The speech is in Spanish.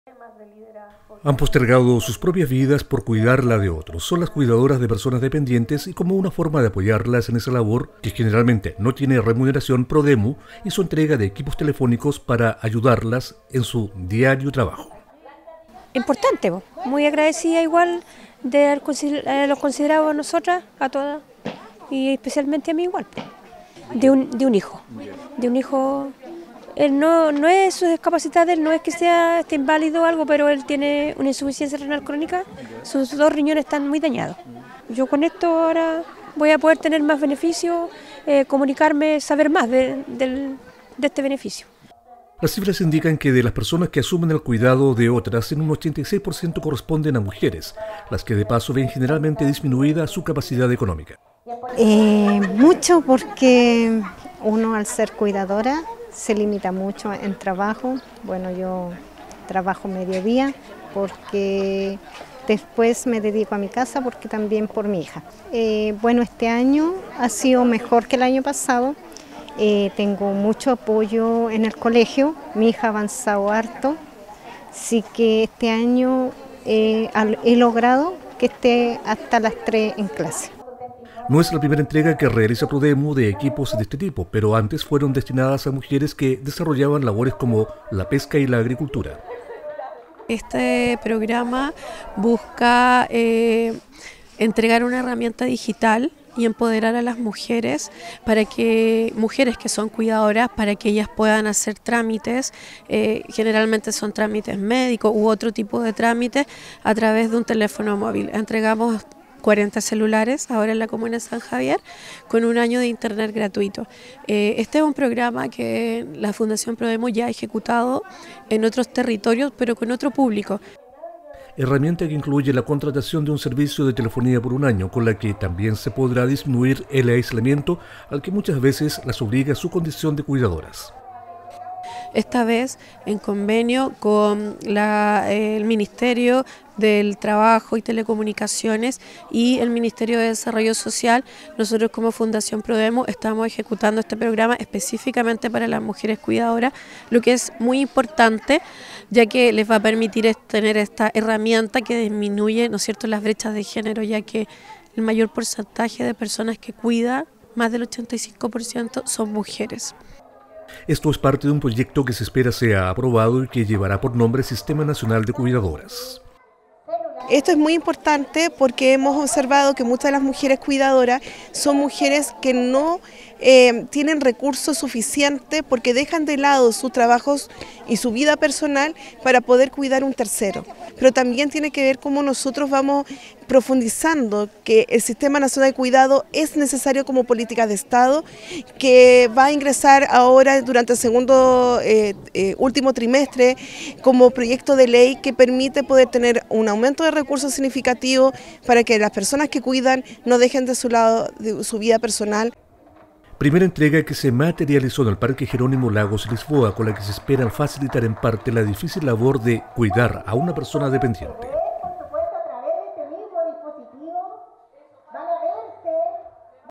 Han postergado sus propias vidas por cuidar la de otros. Son las cuidadoras de personas dependientes y como una forma de apoyarlas en esa labor, que generalmente no tiene remuneración, Prodemu hizo entrega de equipos telefónicos para ayudarlas en su diario trabajo. Importante, muy agradecida igual de haberlos considerado a nosotras, a todas, y especialmente a mí igual, de un hijo. Él no es su discapacidad, él no es que esté inválido o algo, pero él tiene una insuficiencia renal crónica, sus dos riñones están muy dañados. Yo con esto ahora voy a poder tener más beneficios, comunicarme, saber más de este beneficio. Las cifras indican que de las personas que asumen el cuidado de otras, en un 86% corresponden a mujeres, las que de paso ven generalmente disminuida su capacidad económica. Mucho porque uno al ser cuidadora se limita mucho en trabajo. Bueno, yo trabajo mediodía porque después me dedico a mi casa porque también por mi hija. Bueno, este año ha sido mejor que el año pasado. Tengo mucho apoyo en el colegio, mi hija ha avanzado harto, así que este año he logrado que esté hasta las 3 en clase. No es la primera entrega que realiza Prodemu de equipos de este tipo, pero antes fueron destinadas a mujeres que desarrollaban labores como la pesca y la agricultura. Este programa busca entregar una herramienta digital y empoderar a las mujeres mujeres que son cuidadoras, para que ellas puedan hacer trámites, generalmente son trámites médicos u otro tipo de trámites a través de un teléfono móvil. Entregamos 40 celulares ahora en la comuna de San Javier con un año de internet gratuito. Este es un programa que la Fundación Prodemu ya ha ejecutado en otros territorios, pero con otro público. Herramienta que incluye la contratación de un servicio de telefonía por un año, con la que también se podrá disminuir el aislamiento al que muchas veces las obliga su condición de cuidadoras. Esta vez en convenio con el Ministerio del Trabajo y Telecomunicaciones y el Ministerio de Desarrollo Social, nosotros como Fundación Prodemu estamos ejecutando este programa específicamente para las mujeres cuidadoras, lo que es muy importante, ya que les va a permitir tener esta herramienta que disminuye, ¿no es cierto?, las brechas de género, ya que el mayor porcentaje de personas que cuidan, más del 85%, son mujeres. Esto es parte de un proyecto que se espera sea aprobado y que llevará por nombre Sistema Nacional de Cuidadoras. Esto es muy importante porque hemos observado que muchas de las mujeres cuidadoras son mujeres que no tienen recursos suficientes porque dejan de lado sus trabajos y su vida personal para poder cuidar un tercero. Pero también tiene que ver cómo nosotros vamos profundizando que el Sistema Nacional de Cuidado es necesario como política de Estado, que va a ingresar ahora durante el segundo último trimestre como proyecto de ley que permite poder tener un aumento de recursos significativo para que las personas que cuidan no dejen de su lado de su vida personal. Primera entrega que se materializó en el Parque Jerónimo Lagos Lisboa, con la que se espera facilitar en parte la difícil labor de cuidar a una persona dependiente.